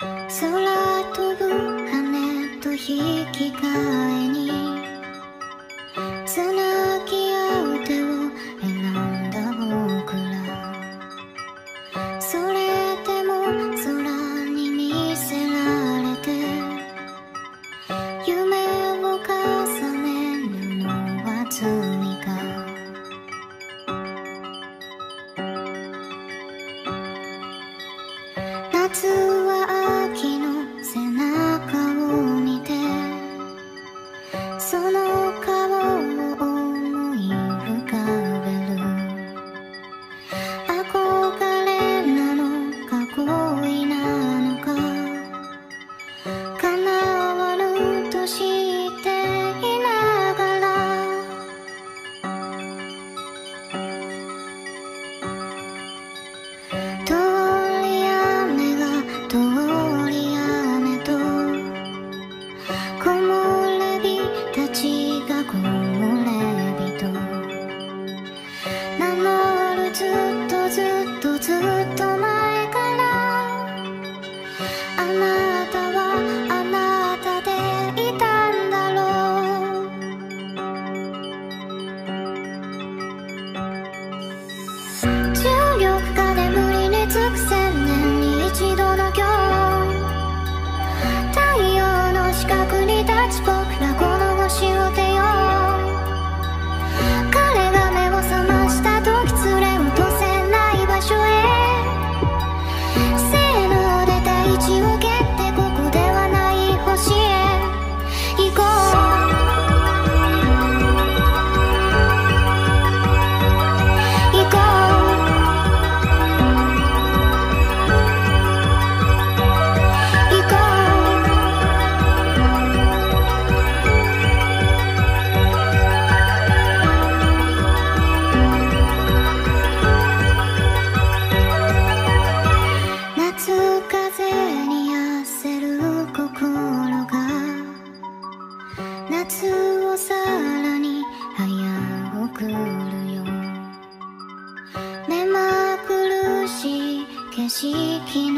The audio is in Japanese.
空飛ぶ羽と引き換えにつなぎ合う手を選んだ僕ら、それでも空に見せられて夢を重ねるのは罪か。夏は秋の背中を見てその顔を思い浮かべる。憧れなのか恋なのか叶わぬとしていながら、通り雨が通り雨と木漏れ日たちが木漏れ日と名乗る、ずっとずっとずっと前からあなたはあなたでいたんだろう。重力が眠りにつく千年に一度の今日、太陽の近くに立ち僕らこの星を出よう。彼が目を覚ました時連れ落とせない場所へ、せーので大地を蹴ってここではない星へ行こう。行こう。行こう。夏風に焦る心が夏をさらに早送るよ。目まぐるしい景色